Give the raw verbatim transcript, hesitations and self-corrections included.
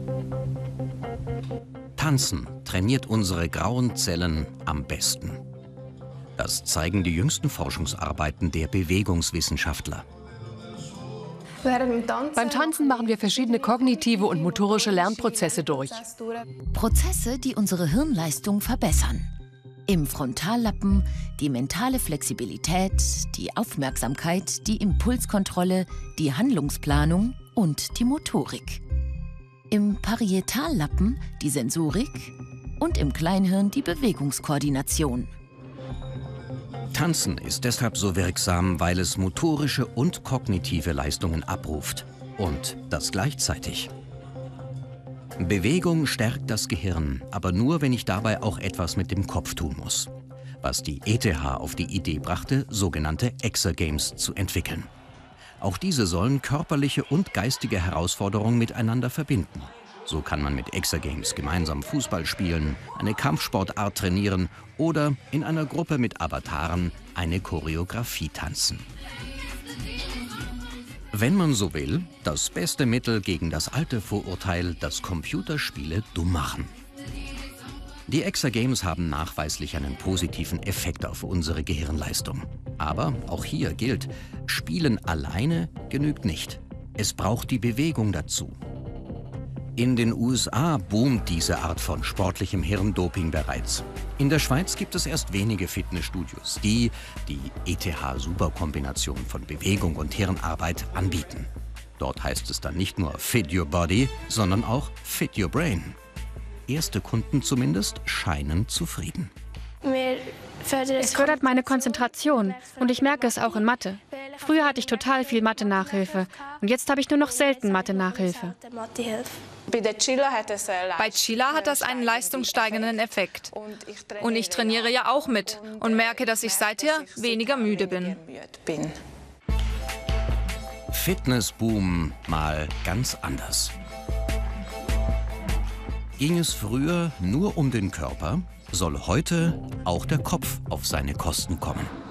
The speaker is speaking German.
Tanzen trainiert unsere grauen Zellen am besten. Das zeigen die jüngsten Forschungsarbeiten der Bewegungswissenschaftler. Beim Tanzen machen wir verschiedene kognitive und motorische Lernprozesse durch. Prozesse, die unsere Hirnleistung verbessern. Im Frontallappen die mentale Flexibilität, die Aufmerksamkeit, die Impulskontrolle, die Handlungsplanung und die Motorik. Im Parietallappen die Sensorik und im Kleinhirn die Bewegungskoordination. Tanzen ist deshalb so wirksam, weil es motorische und kognitive Leistungen abruft. Und das gleichzeitig. Bewegung stärkt das Gehirn, aber nur, wenn ich dabei auch etwas mit dem Kopf tun muss. Was die E T H auf die Idee brachte, sogenannte Exergames zu entwickeln. Auch diese sollen körperliche und geistige Herausforderungen miteinander verbinden. So kann man mit Exergames gemeinsam Fußball spielen, eine Kampfsportart trainieren oder in einer Gruppe mit Avataren eine Choreografie tanzen. Wenn man so will, das beste Mittel gegen das alte Vorurteil, dass Computerspiele dumm machen. Die Exergames haben nachweislich einen positiven Effekt auf unsere Gehirnleistung. Aber auch hier gilt, Spielen alleine genügt nicht. Es braucht die Bewegung dazu. In den U S A boomt diese Art von sportlichem Hirndoping bereits. In der Schweiz gibt es erst wenige Fitnessstudios, die die E T H-Superkombination von Bewegung und Hirnarbeit anbieten. Dort heißt es dann nicht nur Fit Your Body, sondern auch Fit Your Brain. Erste Kunden zumindest scheinen zufrieden. Es fördert meine Konzentration und ich merke es auch in Mathe. Früher hatte ich total viel Mathe-Nachhilfe und jetzt habe ich nur noch selten Mathe-Nachhilfe. Bei Chila hat das einen leistungssteigernden Effekt. Und ich trainiere ja auch mit und merke, dass ich seither weniger müde bin. Fitnessboom mal ganz anders. Ging es früher nur um den Körper, soll heute auch der Kopf auf seine Kosten kommen.